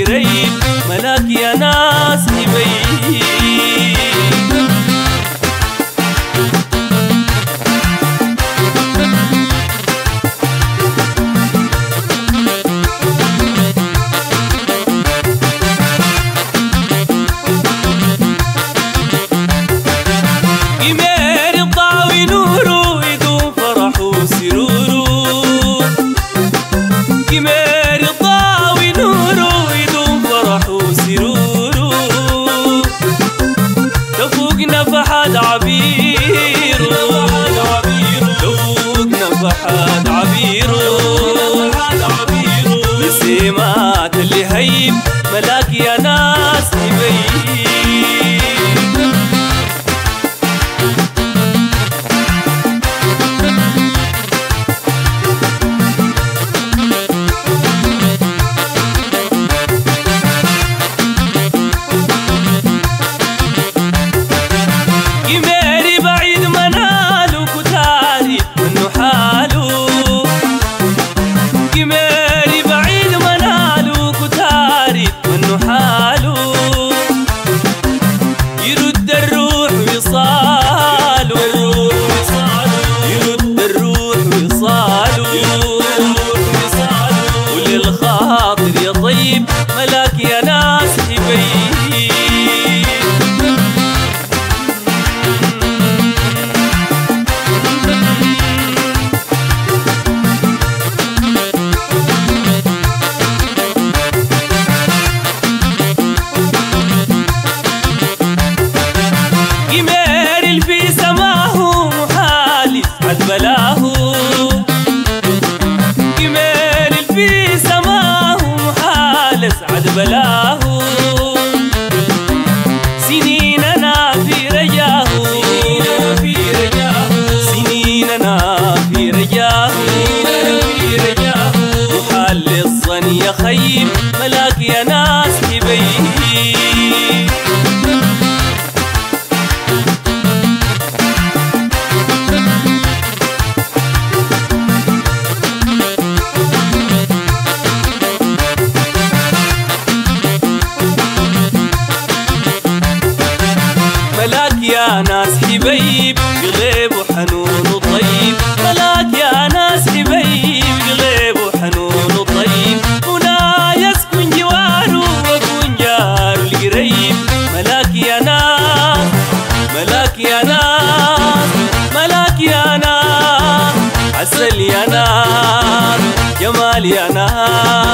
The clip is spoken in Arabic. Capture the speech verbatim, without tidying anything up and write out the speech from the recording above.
القريب ملاك يا ناس حبيب. نفحات عبيرو فوق نفحات عبيرو لسمات اللي هيب ملاك يا ناس حبيب. يرد الروح وصاله يرد الروح وصاله وللخاطر يا طيب ملاك يا ناس حبيب. في سماه محالف عد بلاه جمال في سماه محالف عد بلاه سنيننا في رجاه سنيننا في رجاه محال الظن يا خيب ملاك يا ناس حبيب. ملاك يا ناس حبيب قلب وحنون وطيب ملاك يا ناس حبيب قلب وحنون وطيب ولا يسكن جواره وكن جار القريب ملاك يا ناس ملاك يا ناس ملاك يا ناس عسل يا ناس جمال يا ناس